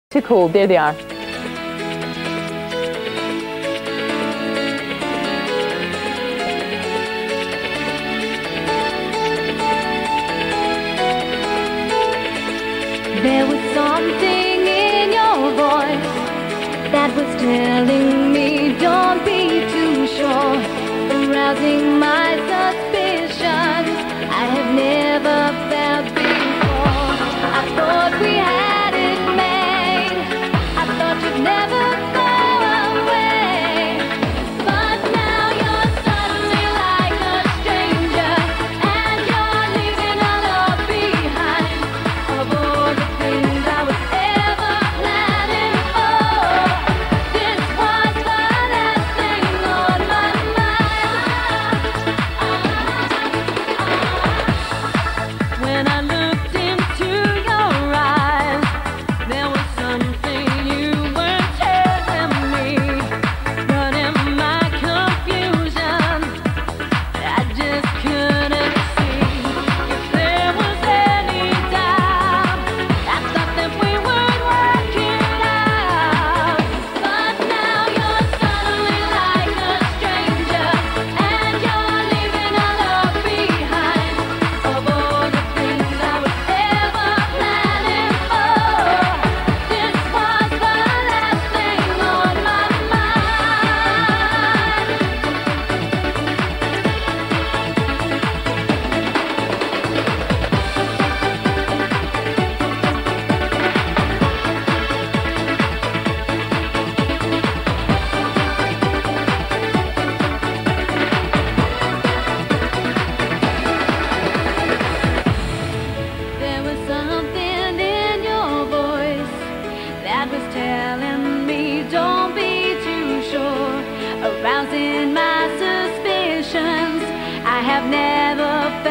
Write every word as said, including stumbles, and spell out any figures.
Too cool. There they are. There was something in your voice that was telling me don't be too sure, arousing my suspicions I have never felt before. I thought we had it made, I thought you'd never go away, but now you're suddenly like a stranger, and you're leaving all love behind. Of all the things I was ever planning for, this was the last thing on my mind. When I looked into your eyes, there was something you were telling me, but in my confusion, I just couldn't see if there was any doubt. I thought that we would work it out, but now you're suddenly like a stranger, and you're leaving all love behind. Of all the things I was ever planning for, this was the last thing on my mind. There was something in your voice that was telling me don't be too sure, arousing my suspicions I have never felt